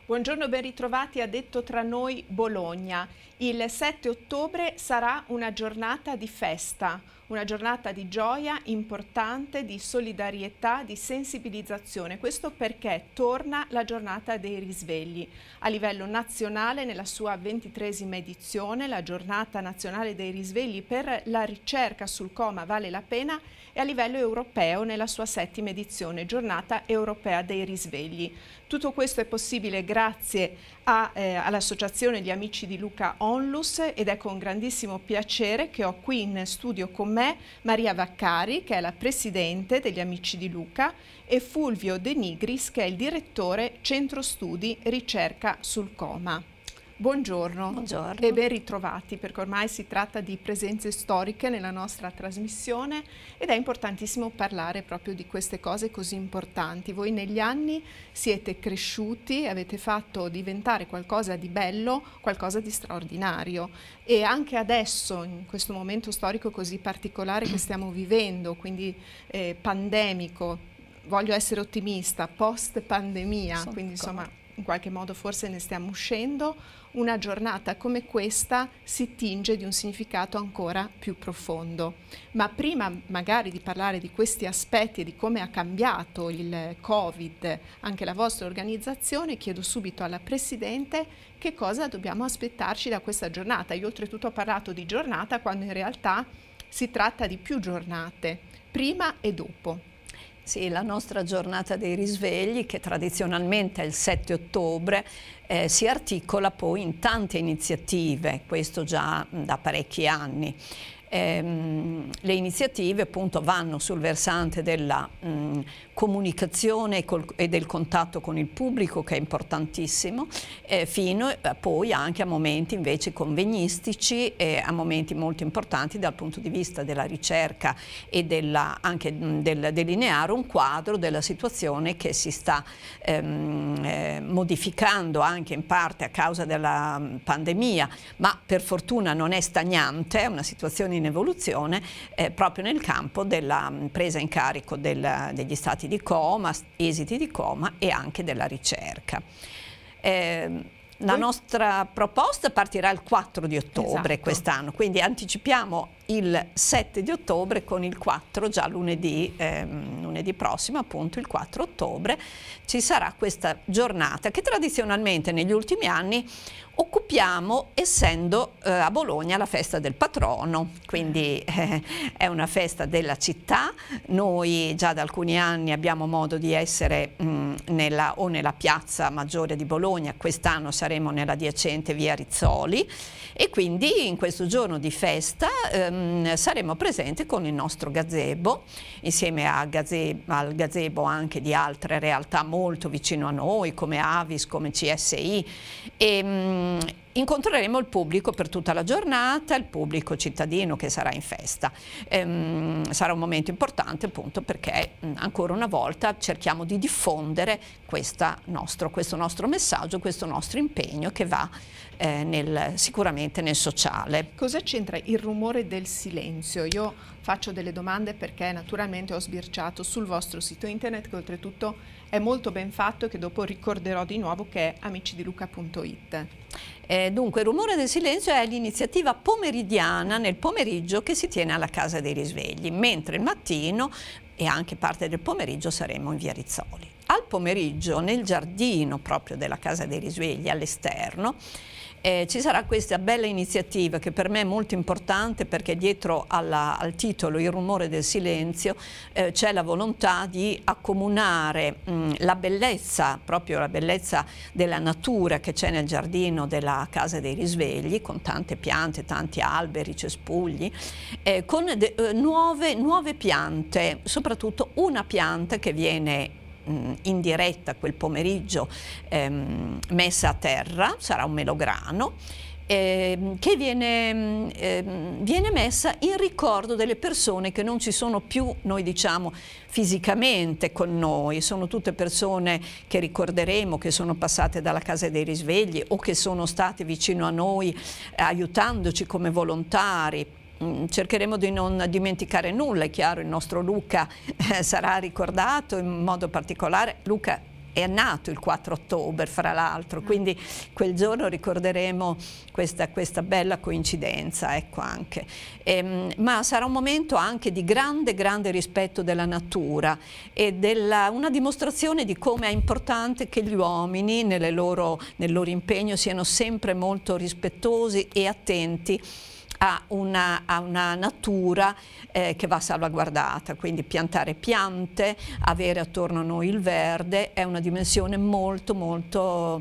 Buongiorno, ben ritrovati a Detto tra noi Bologna. Il 7 ottobre sarà una giornata di festa, una giornata di gioia importante, di solidarietà, di sensibilizzazione. Questo perché torna la giornata dei risvegli. A livello nazionale, nella sua 23esima edizione, la giornata nazionale dei risvegli per la ricerca sul coma vale la pena, e a livello europeo nella sua 7ª edizione, giornata europea dei risvegli. Tutto questo è possibile grazie all'Associazione di Amici di Luca Onlus, ed è con grandissimo piacere che ho qui in studio con me Maria Vaccari, che è la Presidente degli Amici di Luca, e Fulvio De Nigris, che è il Direttore Centro Studi Ricerca sul Coma. Buongiorno. Buongiorno. E ben ritrovati, perché ormai si tratta di presenze storiche nella nostra trasmissione ed è importantissimo parlare proprio di queste cose così importanti. Voi negli anni siete cresciuti, avete fatto diventare qualcosa di bello, qualcosa di straordinario, e anche adesso, in questo momento storico così particolare che stiamo vivendo, quindi pandemico, voglio essere ottimista, post pandemia, quindi insomma in qualche modo forse ne stiamo uscendo, una giornata come questa si tinge di un significato ancora più profondo. Ma prima magari di parlare di questi aspetti e di come ha cambiato il Covid anche la vostra organizzazione, chiedo subito alla Presidente che cosa dobbiamo aspettarci da questa giornata. Io oltretutto ho parlato di giornata quando in realtà si tratta di più giornate, prima e dopo. Sì, la nostra giornata dei risvegli, che tradizionalmente è il 7 ottobre, si articola poi in tante iniziative, questo già da parecchi anni. Le iniziative appunto vanno sul versante della comunicazione e del contatto con il pubblico, che è importantissimo, fino poi anche a momenti invece convegnistici e a momenti molto importanti dal punto di vista della ricerca e anche del delineare un quadro della situazione che si sta modificando anche in parte a causa della pandemia, ma per fortuna non è stagnante, è una situazione in evoluzione proprio nel campo della presa in carico degli stati di coma, esiti di coma e anche della ricerca. La nostra proposta partirà il 4 di ottobre quest'anno, quindi anticipiamo il 7 di ottobre con il 4, già lunedì prossimo, appunto il 4 ottobre, ci sarà questa giornata che tradizionalmente negli ultimi anni occupiamo, essendo a Bologna la festa del patrono, quindi è una festa della città. Noi già da alcuni anni abbiamo modo di essere nella piazza Maggiore di Bologna, quest'anno saremo nella adiacente via Rizzoli, e quindi in questo giorno di festa saremo presenti con il nostro gazebo, insieme al gazebo anche di altre realtà molto vicino a noi, come Avis, come CSI, e incontreremo il pubblico per tutta la giornata, il pubblico cittadino che sarà in festa. Sarà un momento importante appunto perché ancora una volta cerchiamo di diffondere questo nostro messaggio, questo nostro impegno che va sicuramente nel sociale. Cosa c'entra il rumore del silenzio? Io faccio delle domande perché naturalmente ho sbirciato sul vostro sito internet, che oltretutto è molto ben fatto e che dopo ricorderò di nuovo, che è amicidiluca.it. Dunque, il rumore del silenzio è l'iniziativa pomeridiana nel pomeriggio che si tiene alla Casa dei Risvegli, mentre il mattino e anche parte del pomeriggio saremo in via Rizzoli. Al pomeriggio, nel giardino proprio della Casa dei Risvegli, all'esterno, ci sarà questa bella iniziativa che per me è molto importante, perché dietro al titolo Il rumore del silenzio c'è la volontà di accomunare la bellezza, proprio la bellezza della natura che c'è nel giardino della Casa dei Risvegli, con tante piante, tanti alberi, cespugli, con nuove piante, soprattutto una pianta che viene in diretta quel pomeriggio messa a terra, sarà un melograno, che viene messa in ricordo delle persone che non ci sono più, noi diciamo, fisicamente con noi. Sono tutte persone che ricorderemo, che sono passate dalla Casa dei Risvegli o che sono state vicino a noi aiutandoci come volontari. Cercheremo di non dimenticare nulla, è chiaro, il nostro Luca sarà ricordato in modo particolare. Luca è nato il 4 ottobre, fra l'altro, quindi quel giorno ricorderemo questa bella coincidenza, ecco, anche. Ma sarà un momento anche di grande rispetto della natura e una dimostrazione di come è importante che gli uomini nel loro impegno siano sempre molto rispettosi e attenti a una natura che va salvaguardata, quindi piantare piante, avere attorno a noi il verde è una dimensione molto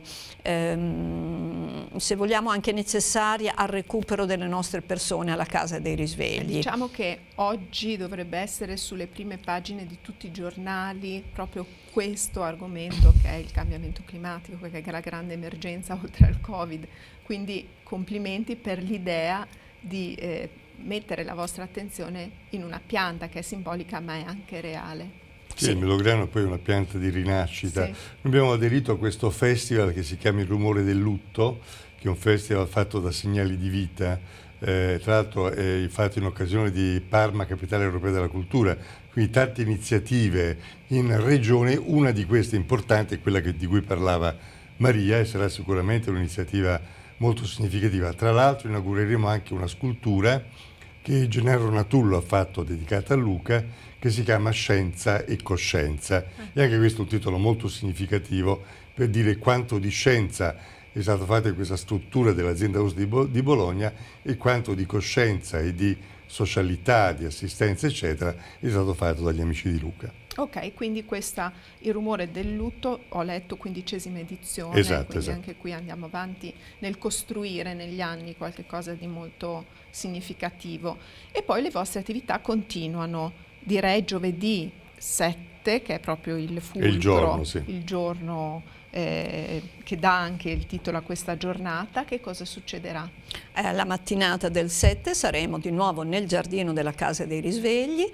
se vogliamo anche necessaria al recupero delle nostre persone alla Casa dei Risvegli. Diciamo che oggi dovrebbe essere sulle prime pagine di tutti i giornali proprio questo argomento, che è il cambiamento climatico, che è la grande emergenza oltre al Covid, quindi complimenti per l'idea di mettere la vostra attenzione in una pianta che è simbolica ma è anche reale. Sì, il melograno poi è una pianta di rinascita. Sì. Noi abbiamo aderito a questo festival che si chiama Il Rumore del Lutto, che è un festival fatto da Segnali di Vita, tra l'altro è fatto in occasione di Parma, Capitale Europea della Cultura, quindi tante iniziative in regione. Una di queste importanti è quella di cui parlava Maria e sarà sicuramente un'iniziativa molto significativa. Tra l'altro inaugureremo anche una scultura che Gennaro Natullo ha fatto dedicata a Luca, che si chiama Scienza e Coscienza, e anche questo è un titolo molto significativo per dire quanto di scienza è stato fatto in questa struttura dell'azienda House di Bologna e quanto di coscienza e di socialità, di assistenza eccetera è stato fatto dagli amici di Luca. Ok, quindi Il Rumore del Lutto, ho letto 15ª edizione, quindi anche qui andiamo avanti nel costruire negli anni qualche cosa di molto significativo. E poi le vostre attività continuano, direi giovedì 7, che è proprio il fulcro, il giorno che dà anche il titolo a questa giornata. Che cosa succederà? La mattinata del 7 saremo di nuovo nel giardino della Casa dei Risvegli.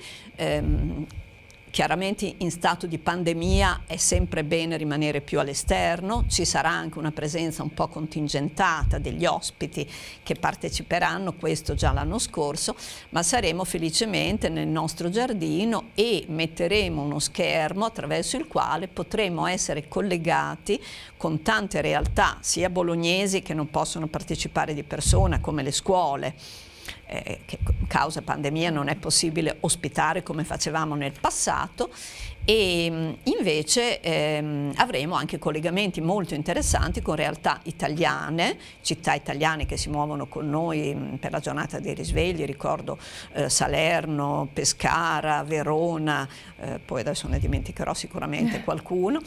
Chiaramente in stato di pandemia è sempre bene rimanere più all'esterno, ci sarà anche una presenza un po' contingentata degli ospiti che parteciperanno, questo già l'anno scorso, ma saremo felicemente nel nostro giardino e metteremo uno schermo attraverso il quale potremo essere collegati con tante realtà, sia bolognesi che non possono partecipare di persona, come le scuole, che causa pandemia non è possibile ospitare come facevamo nel passato, e invece avremo anche collegamenti molto interessanti con realtà italiane, città italiane che si muovono con noi per la giornata dei risvegli. Ricordo Salerno, Pescara, Verona, poi adesso ne dimenticherò sicuramente qualcuno,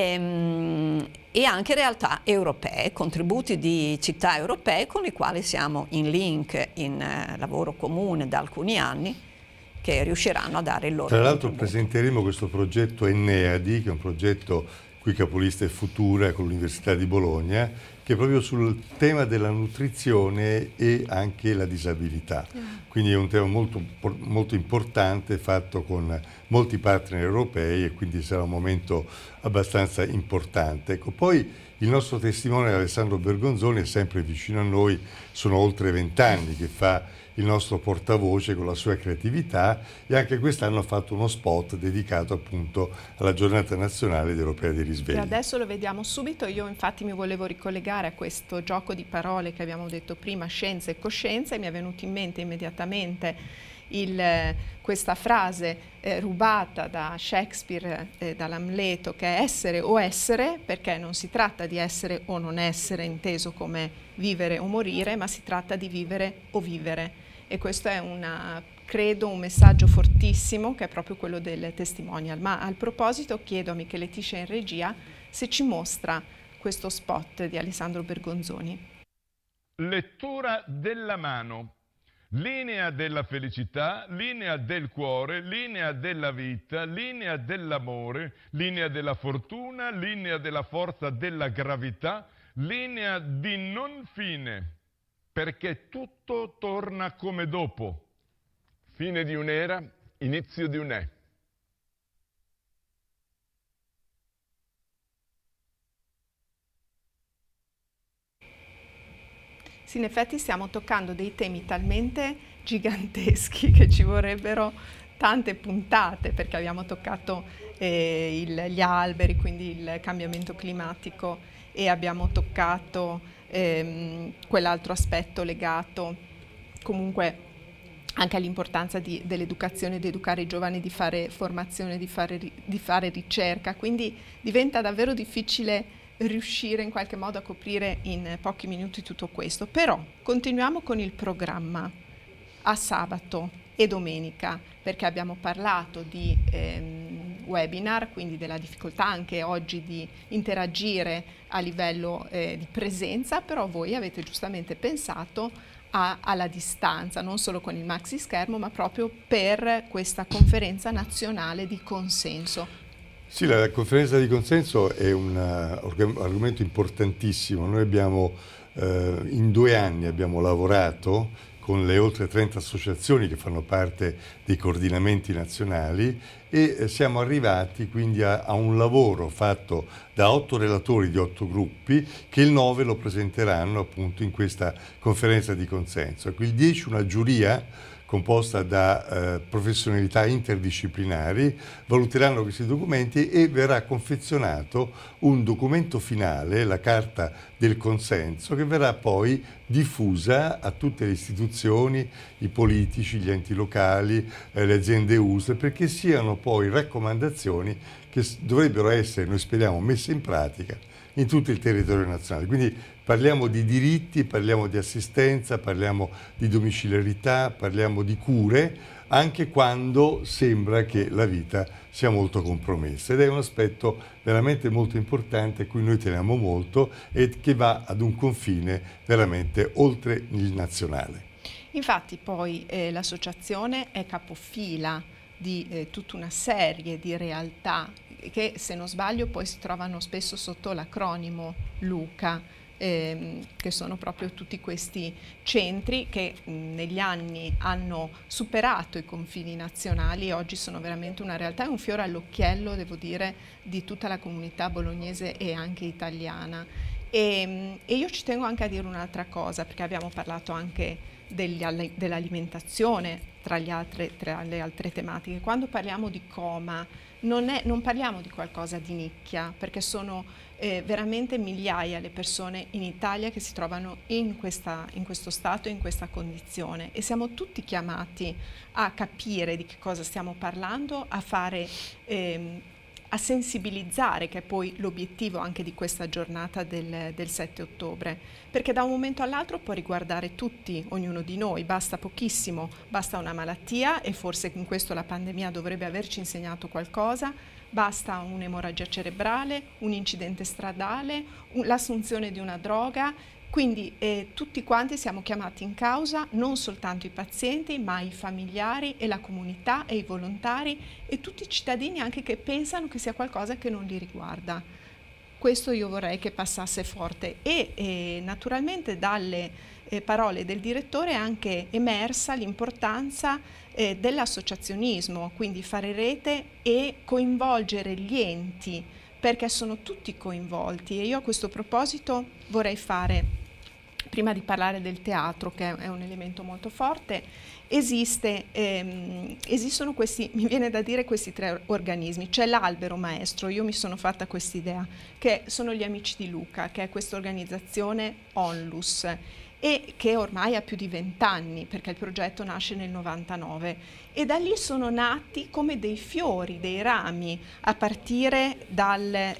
e anche realtà europee, contributi di città europee con i quali siamo in link, in lavoro comune da alcuni anni, che riusciranno a dare il loro contributo. Tra l'altro presenteremo questo progetto Enneadi, che è un progetto cui capolista è Futura con l'Università di Bologna, che è proprio sul tema della nutrizione e anche la disabilità. Quindi è un tema molto importante, fatto con molti partner europei, e quindi sarà un momento abbastanza importante. Ecco, poi il nostro testimone Alessandro Bergonzoni è sempre vicino a noi, sono oltre 20 anni che fa il nostro portavoce con la sua creatività, e anche quest'anno ha fatto uno spot dedicato appunto alla giornata nazionale ed europea dei risvegli. E adesso lo vediamo subito. Io infatti mi volevo ricollegare a questo gioco di parole che abbiamo detto prima, scienza e coscienza, e mi è venuto in mente immediatamente questa frase rubata da Shakespeare, dall'Amleto, che è essere o essere, perché non si tratta di essere o non essere inteso come vivere o morire, ma si tratta di vivere o vivere. E questo è credo un messaggio fortissimo, che è proprio quello del testimonial. Ma al proposito chiedo a Michele Tiscia in regia se ci mostra questo spot di Alessandro Bergonzoni. Lettura della mano. Linea della felicità, linea del cuore, linea della vita, linea dell'amore, linea della fortuna, linea della forza della gravità, linea di non fine, perché tutto torna come dopo. Fine di un'era, inizio di un'è. Sì, in effetti stiamo toccando dei temi talmente giganteschi che ci vorrebbero tante puntate, perché abbiamo toccato gli alberi, quindi il cambiamento climatico, e abbiamo toccato quell'altro aspetto legato comunque anche all'importanza dell'educazione, di educare i giovani, di fare formazione, di fare ricerca, quindi diventa davvero difficile riuscire in qualche modo a coprire in pochi minuti tutto questo. Però continuiamo con il programma a sabato e domenica, perché abbiamo parlato di webinar, quindi della difficoltà anche oggi di interagire a livello di presenza, però voi avete giustamente pensato alla distanza, non solo con il maxi schermo, ma proprio per questa conferenza nazionale di consenso. Sì, la conferenza di consenso è un argomento importantissimo. Noi abbiamo in 2 anni abbiamo lavorato con le oltre 30 associazioni che fanno parte dei coordinamenti nazionali e siamo arrivati quindi a un lavoro fatto da 8 relatori di 8 gruppi che il 9 lo presenteranno appunto in questa conferenza di consenso. Il 10 una giuria composta da professionalità interdisciplinari, valuteranno questi documenti e verrà confezionato un documento finale, la carta del consenso, che verrà poi diffusa a tutte le istituzioni, i politici, gli enti locali, le aziende USL, perché siano poi raccomandazioni che dovrebbero essere, noi speriamo, messe in pratica in tutto il territorio nazionale. Quindi parliamo di diritti, parliamo di assistenza, parliamo di domiciliarità, parliamo di cure, anche quando sembra che la vita sia molto compromessa. Ed è un aspetto veramente molto importante a cui noi teniamo molto e che va ad un confine veramente oltre il nazionale. Infatti poi l'associazione è capofila di tutta una serie di realtà che, se non sbaglio, poi si trovano spesso sotto l'acronimo LUCA, che sono proprio tutti questi centri che negli anni hanno superato i confini nazionali e oggi sono veramente una realtà e un fiore all'occhiello, devo dire, di tutta la comunità bolognese e anche italiana. E io ci tengo anche a dire un'altra cosa, perché abbiamo parlato anche dell'alimentazione tra le altre tematiche. Quando parliamo di coma non parliamo di qualcosa di nicchia, perché sono veramente migliaia le persone in Italia che si trovano in questo stato e in questa condizione, e siamo tutti chiamati a capire di che cosa stiamo parlando, a fare a sensibilizzare, che è poi l'obiettivo anche di questa giornata del 7 ottobre, perché da un momento all'altro può riguardare tutti, ognuno di noi, basta pochissimo, basta una malattia, e forse in questo la pandemia dovrebbe averci insegnato qualcosa, basta un'emorragia cerebrale, un incidente stradale, l'assunzione di una droga. Quindi tutti quanti siamo chiamati in causa, non soltanto i pazienti, ma i familiari e la comunità e i volontari e tutti i cittadini anche che pensano che sia qualcosa che non li riguarda. Questo io vorrei che passasse forte e naturalmente dalle parole del direttore è anche emersa l'importanza dell'associazionismo, quindi fare rete e coinvolgere gli enti, perché sono tutti coinvolti. E io a questo proposito vorrei fare, prima di parlare del teatro, che è un elemento molto forte, esistono questi, mi viene da dire, questi 3 organismi. C'è l'Albero Maestro, io mi sono fatta quest'idea, che sono gli Amici di Luca, che è questa organizzazione ONLUS, e che ormai ha più di 20 anni, perché il progetto nasce nel 99, e da lì sono nati come dei fiori, dei rami, a partire dal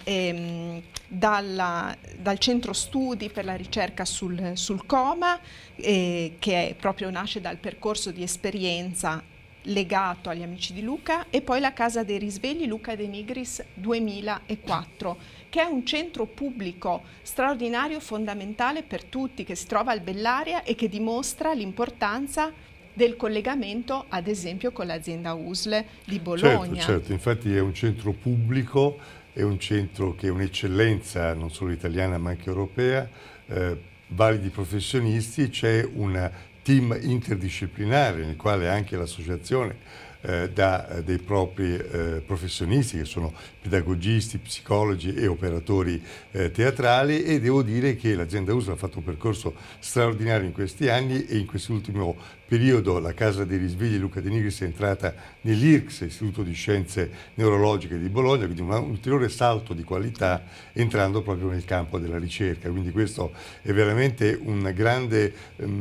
centro studi per la ricerca sul coma, che proprio nasce dal percorso di esperienza legato agli Amici di Luca, e poi la Casa dei Risvegli Luca De Nigris 2004, che è un centro pubblico straordinario, fondamentale per tutti, che si trova al Bellaria e che dimostra l'importanza del collegamento, ad esempio, con l'azienda USL di Bologna. Certo, infatti è un centro pubblico, è un centro che è un'eccellenza non solo italiana ma anche europea, validi professionisti, c'è un team interdisciplinare nel quale anche l'associazione dà dei propri professionisti che sono pedagogisti, psicologi e operatori teatrali, e devo dire che l'azienda USL ha fatto un percorso straordinario in questi anni e in quest'ultimo periodo la Casa dei Risvegli Luca De Nigris è entrata nell'IRCS, Istituto di Scienze Neurologiche di Bologna, quindi un ulteriore salto di qualità entrando proprio nel campo della ricerca. Quindi questo è veramente una grande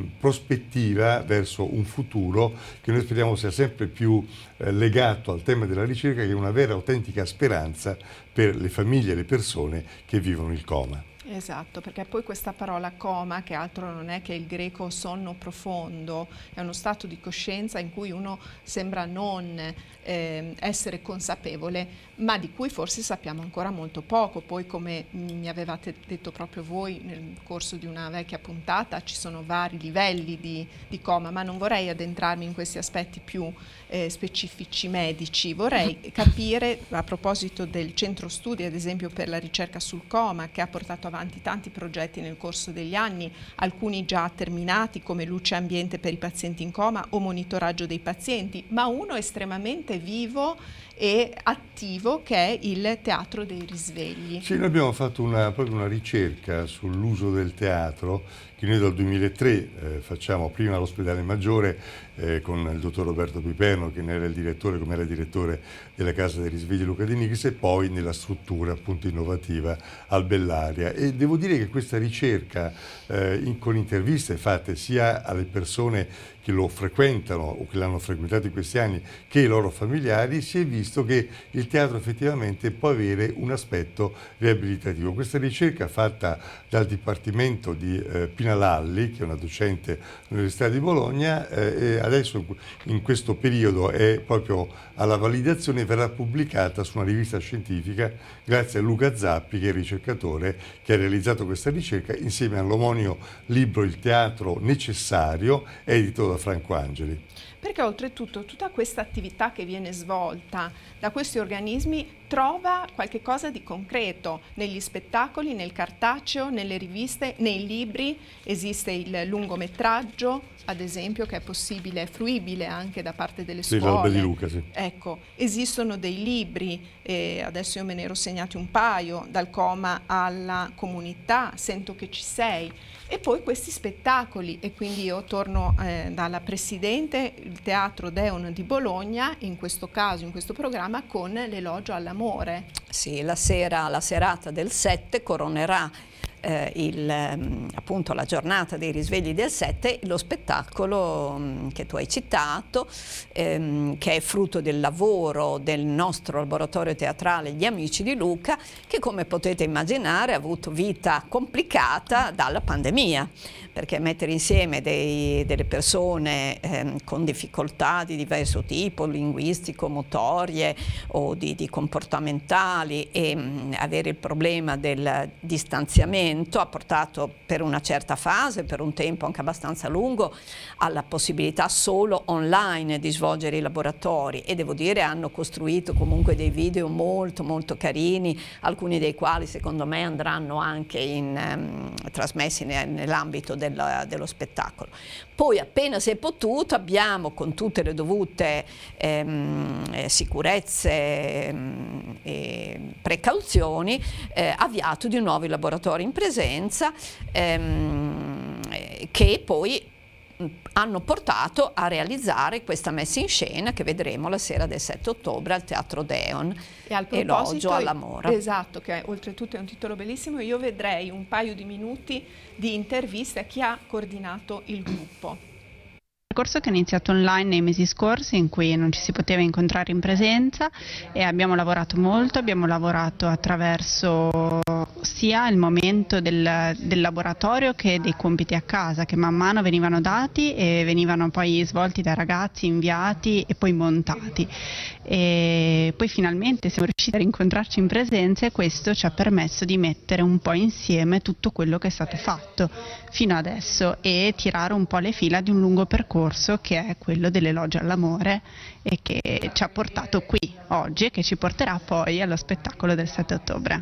prospettiva verso un futuro che noi speriamo sia sempre più legato al tema della ricerca, che è una vera autentica speranza per le famiglie e le persone che vivono il coma. Esatto, perché poi questa parola coma, che altro non è che il greco sonno profondo, è uno stato di coscienza in cui uno sembra non essere consapevole, ma di cui forse sappiamo ancora molto poco. Poi, come mi avevate detto proprio voi nel corso di una vecchia puntata, ci sono vari livelli di coma, ma non vorrei addentrarmi in questi aspetti più specifici medici. Vorrei capire, a proposito del centro studi, ad esempio per la ricerca sul coma, che ha portato avanti tanti progetti nel corso degli anni, alcuni già terminati come luce ambiente per i pazienti in coma o monitoraggio dei pazienti, ma uno estremamente vivo e attivo che è il Teatro dei Risvegli. Sì, noi abbiamo fatto proprio una ricerca sull'uso del teatro che noi dal 2003 facciamo prima all'Ospedale Maggiore con il dottor Roberto Piperno, che ne era il direttore, come era il direttore della Casa dei Risvegli Luca De Nigris, e poi nella struttura appunto innovativa al Bellaria. E devo dire che questa ricerca con interviste fatte sia alle persone che lo frequentano o che l'hanno frequentato in questi anni che i loro familiari, si è visto che il teatro effettivamente può avere un aspetto riabilitativo. Questa ricerca fatta dal Dipartimento di Pina Lalli, che è una docente all'Università di Bologna, adesso in questo periodo è proprio alla validazione e verrà pubblicata su una rivista scientifica grazie a Luca Zappi, che è il ricercatore che ha realizzato questa ricerca insieme all'omonimo libro Il teatro necessario, edito da Franco Angeli. Perché oltretutto tutta questa attività che viene svolta da questi organismi trova qualche cosa di concreto negli spettacoli, nel cartaceo, nelle riviste, nei libri. Esiste il lungometraggio, ad esempio, che è possibile, è fruibile anche da parte delle scuole. L'Alba di Luca, sì. Ecco, esistono dei libri, adesso io me ne ero segnati un paio, Dal coma alla comunità, Sento che ci sei, e poi questi spettacoli. E quindi io torno dalla Presidente, il Teatro Deon di Bologna, in questo caso, in questo programma, con l'elogio all'amore. Sì, la serata del 7 coronerà appunto la giornata dei risvegli del 7, lo spettacolo che tu hai citato, che è frutto del lavoro del nostro laboratorio teatrale Gli Amici di Luca, che come potete immaginare ha avuto vita complicata dalla pandemia, perché mettere insieme delle persone con difficoltà di diverso tipo, linguistico, motorie o di comportamentali, e avere il problema del distanziamento ha portato per una certa fase, per un tempo anche abbastanza lungo, alla possibilità solo online di svolgere i laboratori, e devo dire hanno costruito comunque dei video molto molto carini, alcuni dei quali secondo me andranno anche trasmessi nell'ambito dello spettacolo. Poi appena si è potuto abbiamo, con tutte le dovute sicurezze e precauzioni, avviato di nuovo i laboratori in presenza, che poi hanno portato a realizzare questa messa in scena che vedremo la sera del 7 ottobre al Teatro Deon, Elogio all'amore. Esatto, che oltretutto è un titolo bellissimo. Io vedrei un paio di minuti di interviste a chi ha coordinato il gruppo. Un percorso che è iniziato online nei mesi scorsi, in cui non ci si poteva incontrare in presenza, e abbiamo lavorato molto, abbiamo lavorato attraverso sia il momento del laboratorio che dei compiti a casa, che man mano venivano dati e venivano poi svolti dai ragazzi, inviati e poi montati. E poi finalmente siamo riusciti a rincontrarci in presenza, e questo ci ha permesso di mettere un po' insieme tutto quello che è stato fatto fino adesso e tirare un po' le fila di un lungo percorso che è quello dell'elogio all'amore, e che ci ha portato qui oggi e che ci porterà poi allo spettacolo del 7 ottobre.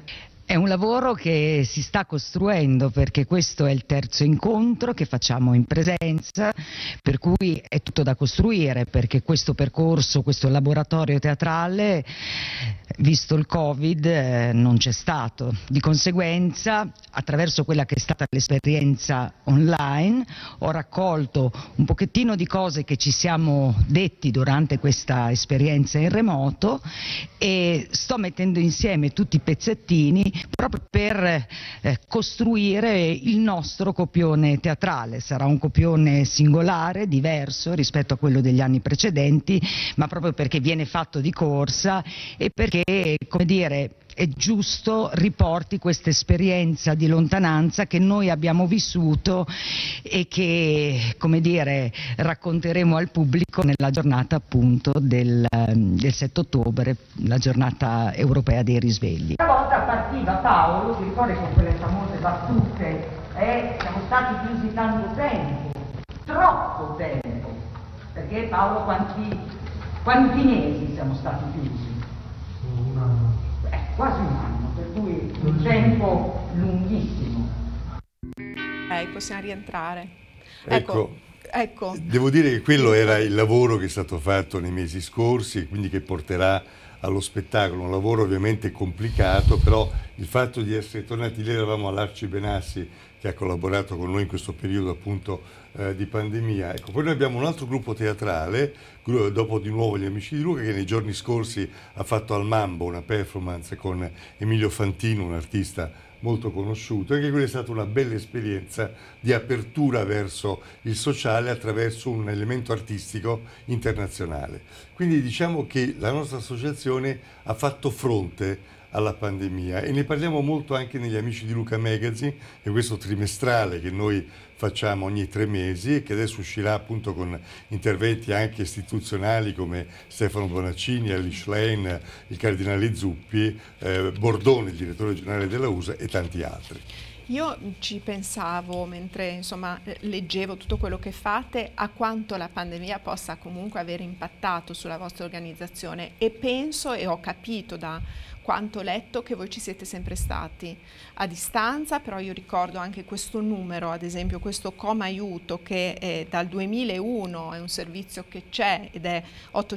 È un lavoro che si sta costruendo, perché questo è il terzo incontro che facciamo in presenza, per cui è tutto da costruire, perché questo percorso, questo laboratorio teatrale, visto il Covid, non c'è stato. Di conseguenza, attraverso quella che è stata l'esperienza online, ho raccolto un pochettino di cose che ci siamo detti durante questa esperienza in remoto e sto mettendo insieme tutti i pezzettini proprio per costruire il nostro copione teatrale. Sarà un copione singolare, diverso rispetto a quello degli anni precedenti, ma proprio perché viene fatto di corsa e perché, come dire, è giusto riporti questa esperienza di lontananza che noi abbiamo vissuto e che, come dire, racconteremo al pubblico nella giornata appunto del 7 ottobre, la giornata europea dei risvegli. Una volta partiva Paolo, si ricorda, con quelle famose battute, siamo stati chiusi tanto tempo, troppo tempo, perché Paolo quanti mesi siamo stati chiusi? Un anno. Quasi un anno, per cui un tempo lunghissimo. Possiamo rientrare. Ecco, devo dire che quello era il lavoro che è stato fatto nei mesi scorsi e quindi che porterà allo spettacolo, un lavoro ovviamente complicato, però il fatto di essere tornati lì, eravamo all'Arci Benassi che ha collaborato con noi in questo periodo appunto di pandemia. Ecco, poi noi abbiamo un altro gruppo teatrale, dopo di nuovo gli Amici di Luca, che nei giorni scorsi ha fatto al Mambo una performance con Emilio Fantino, un artista molto conosciuto, e che quella è stata una bella esperienza di apertura verso il sociale attraverso un elemento artistico internazionale. Quindi diciamo che la nostra associazione ha fatto fronte alla pandemia e ne parliamo molto anche negli Amici di Luca Magazine, e questo trimestrale che noi facciamo ogni 3 mesi e che adesso uscirà appunto con interventi anche istituzionali come Stefano Bonaccini, Alice Lane, il Cardinale Zuppi, Bordone, il direttore generale della USA, e tanti altri. Io ci pensavo mentre insomma leggevo tutto quello che fate, a quanto la pandemia possa comunque aver impattato sulla vostra organizzazione, e penso e ho capito da quanto letto che voi ci siete sempre stati a distanza, però io ricordo anche questo numero, ad esempio questo Coma Aiuto, che dal 2001 è un servizio che c'è ed è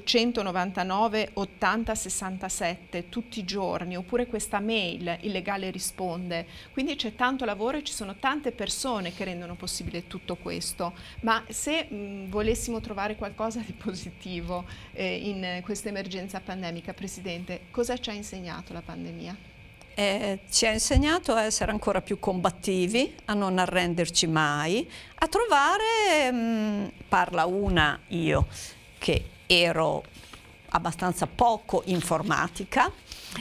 899 80 67 tutti i giorni, oppure questa mail Il Legale Risponde. Quindi c'è tanto lavoro e ci sono tante persone che rendono possibile tutto questo, ma se volessimo trovare qualcosa di positivo in questa emergenza pandemica, Presidente, cosa ci ha insegnato la pandemia? Ci ha insegnato a essere ancora più combattivi, a non arrenderci mai, a trovare, parla una io che ero abbastanza poco informatica,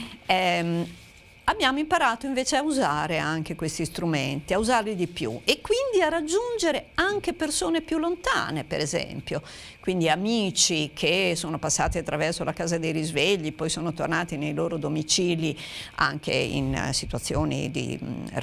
abbiamo imparato invece a usare anche questi strumenti, a usarli di più e quindi a raggiungere anche persone più lontane, per esempio. Quindi amici che sono passati attraverso la Casa dei Risvegli, poi sono tornati nei loro domicili anche in situazioni di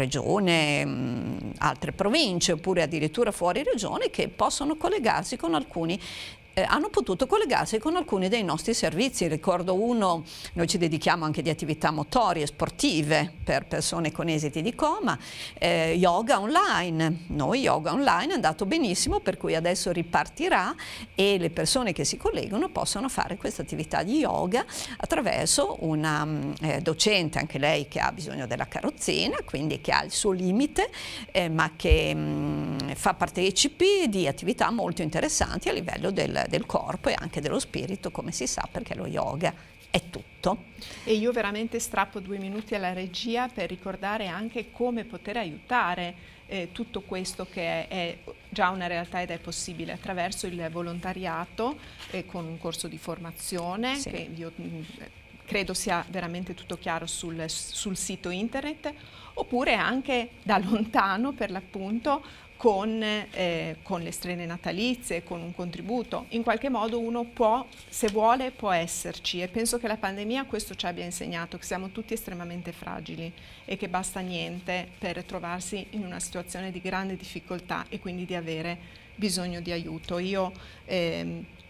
regione, altre province, oppure addirittura fuori regione, che possono collegarsi con alcuni hanno potuto collegarsi con alcuni dei nostri servizi. Ricordo uno, noi ci dedichiamo anche di attività motorie sportive per persone con esiti di coma, yoga online. Noi yoga online è andato benissimo, per cui adesso ripartirà e le persone che si collegano possono fare questa attività di yoga attraverso una docente, anche lei che ha bisogno della carrozzina, quindi che ha il suo limite, ma che fa partecipi di attività molto interessanti a livello del corpo e anche dello spirito, come si sa, perché lo yoga è tutto. E io veramente strappo 2 minuti alla regia per ricordare anche come poter aiutare tutto questo che è già una realtà ed è possibile attraverso il volontariato, con un corso di formazione, sì, che io credo sia veramente tutto chiaro sul sito internet, oppure anche da lontano, per l'appunto, con le strene natalizie, con un contributo. In qualche modo uno può, se vuole, può esserci, e penso che la pandemia questo ci abbia insegnato, che siamo tutti estremamente fragili e che basta niente per trovarsi in una situazione di grande difficoltà e quindi di avere bisogno di aiuto. Io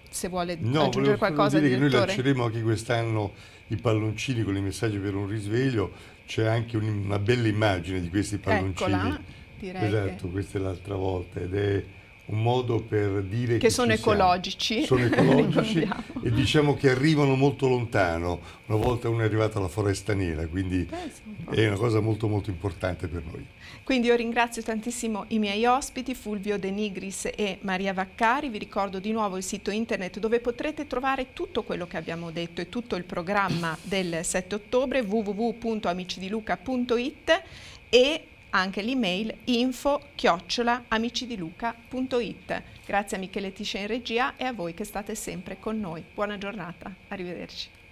se vuole No, aggiungere qualcosa, dire che noi direttore. lanceremo anche quest'anno i palloncini con i messaggi per un risveglio. C'è anche una bella immagine di questi palloncini. Eccola, direi esatto, che... questa è l'altra volta ed è un modo per dire che sono ci siamo. ecologici. Sono ecologici e diciamo che arrivano molto lontano. Una volta uno è arrivato alla Foresta Nera, quindi è una cosa molto molto importante per noi. Quindi io ringrazio tantissimo i miei ospiti, Fulvio De Nigris e Maria Vaccari. Vi ricordo di nuovo il sito internet dove potrete trovare tutto quello che abbiamo detto e tutto il programma del 7 ottobre, www.amicidiluca.it, e anche l'email info@amicidiluca.it. Grazie a Michele Tisce in regia e a voi che state sempre con noi. Buona giornata, arrivederci.